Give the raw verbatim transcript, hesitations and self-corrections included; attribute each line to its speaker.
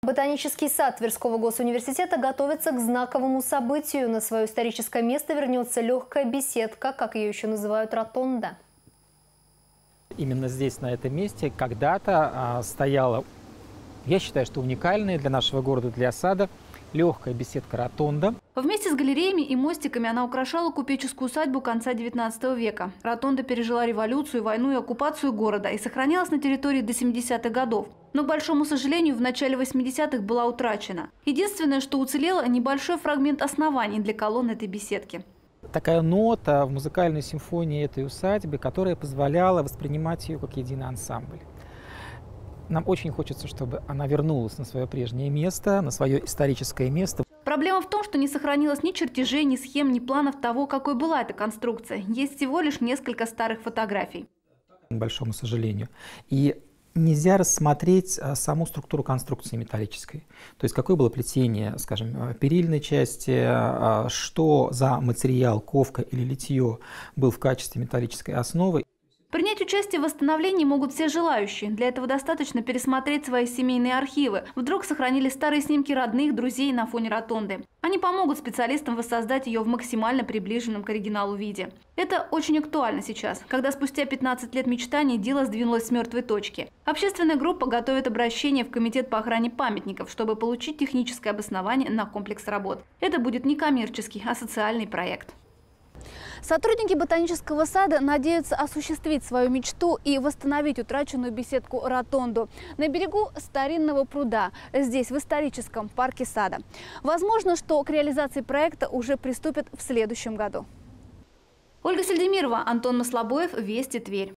Speaker 1: Ботанический сад Тверского госуниверситета готовится к знаковому событию. На свое историческое место вернется легкая беседка, как ее еще называют, ротонда.
Speaker 2: Именно здесь, на этом месте, когда-то а, стояла, я считаю, что уникальная для нашего города, для сада, легкая беседка ротонда.
Speaker 3: Вместе с галереями и мостиками она украшала купеческую усадьбу конца девятнадцатого века. Ротонда пережила революцию, войну и оккупацию города и сохранялась на территории до семидесятых годов. Но, к большому сожалению, в начале восьмидесятых была утрачена. Единственное, что уцелело – небольшой фрагмент оснований для колонн этой беседки.
Speaker 2: Такая нота в музыкальной симфонии этой усадьбы, которая позволяла воспринимать ее как единый ансамбль. Нам очень хочется, чтобы она вернулась на свое прежнее место, на свое историческое место.
Speaker 3: Проблема в том, что не сохранилось ни чертежей, ни схем, ни планов того, какой была эта конструкция. Есть всего лишь несколько старых фотографий.
Speaker 2: К большому сожалению. И нельзя рассмотреть саму структуру конструкции металлической. То есть какое было плетение, скажем, перильной части, что за материал, ковка или литье был в качестве металлической основы.
Speaker 3: Принять участие в восстановлении могут все желающие. Для этого достаточно пересмотреть свои семейные архивы. Вдруг сохранили старые снимки родных, друзей на фоне ротонды. Они помогут специалистам воссоздать ее в максимально приближенном к оригиналу виде. Это очень актуально сейчас, когда спустя пятнадцать лет мечтаний дело сдвинулось с мертвой точки. Общественная группа готовит обращение в Комитет по охране памятников, чтобы получить техническое обоснование на комплекс работ. Это будет не коммерческий, а социальный проект.
Speaker 4: Сотрудники ботанического сада надеются осуществить свою мечту и восстановить утраченную беседку ротонду на берегу старинного пруда, здесь, в историческом парке сада. Возможно, что к реализации проекта уже приступят в следующем году.
Speaker 3: Ольга Сельдемирова, Антон Маслобоев, Вести, Тверь.